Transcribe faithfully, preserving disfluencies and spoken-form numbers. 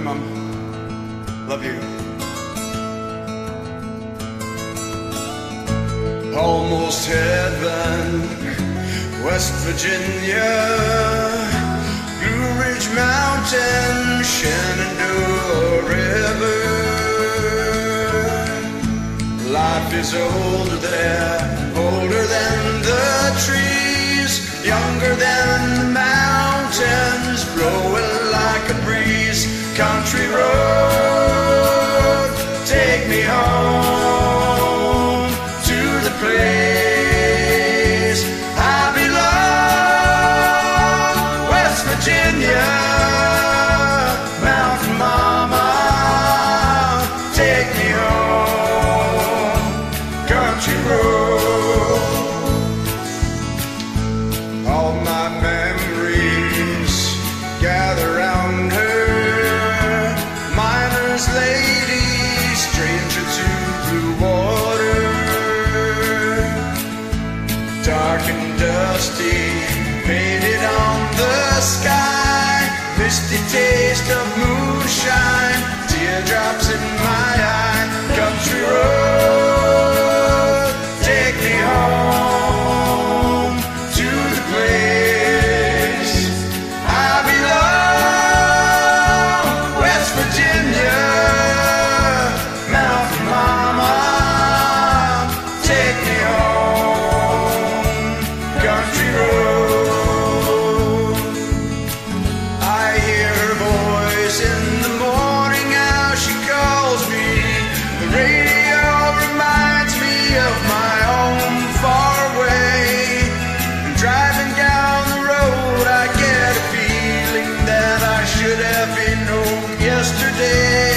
Mom. Love you. Almost heaven, West Virginia, Blue Ridge Mountain, Shenandoah River. Life is older there, older than the trees, younger than the mountains, blowing like a breeze. Country road, take me home to the place I belong. West Virginia, Mountain Mama, take me home. Country road. All my memories gather round her. Miner's lady, stranger to blue water. Dark and dusty, painted on the sky. Misty taste of moonshine, teardrops in my eye. Country road, take me home to the place I belong. West Virginia, Mountain Mama, take me home. Country road. I hear her voice in the morning, how she calls me. The radio reminds me of my home far away. And driving down the road, I get a feeling that I should have been home yesterday.